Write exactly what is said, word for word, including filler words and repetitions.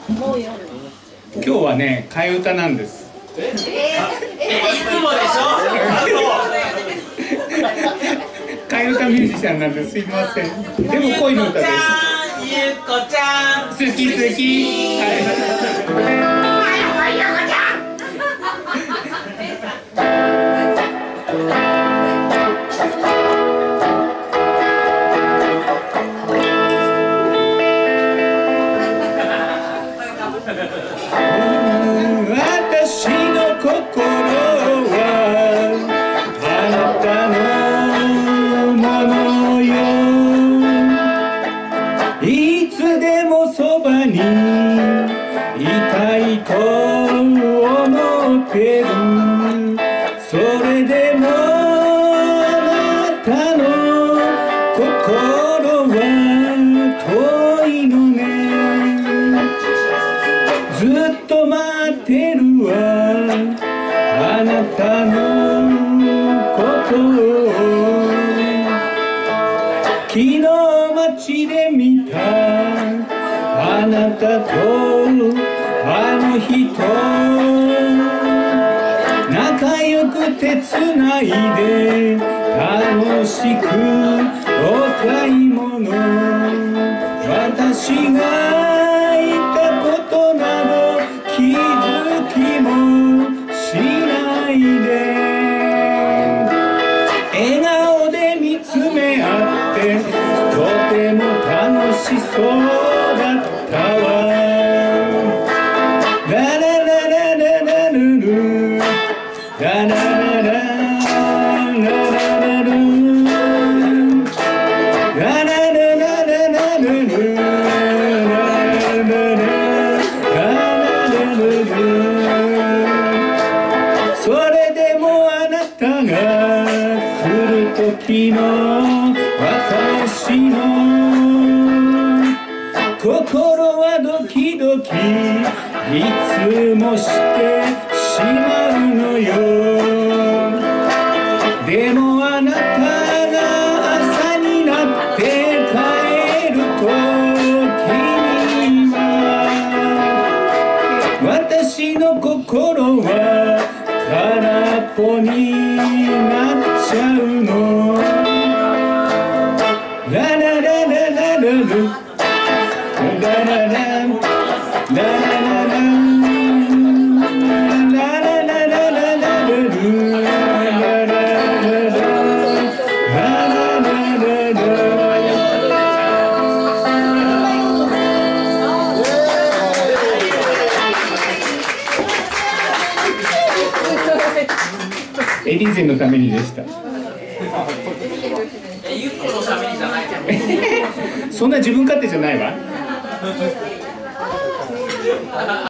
今日はね、替え歌なんです。 え、いつもでしょ。 替え歌ミュージシャンなんです。すいません。でも恋の歌です。 ゆっこちゃん、 好き好き。はい。私の心はあなたのものよ。いつでもそばにいたいと思ってる。それでもあなたの心は遠いのね。ずっと待ってるわ、あなたのことを。昨日街で見たあなたとあの人、仲良く手つないで楽しくお買い物。私がいたことなど気づきもしないで、笑顔で見つめ合ってとても楽しそうだったわ。ララララララルルララララララルラララララルルそれでもあなたが来る時の私の心はドキドキいつもしてしまうのよ。でもあなたが朝になって帰る時には私の心は空っぽになっちゃうの。ララララララルララララララララララララルララエリーゼのためにでした。 ゆっこのためにじゃない。 そんな自分勝手じゃないわ。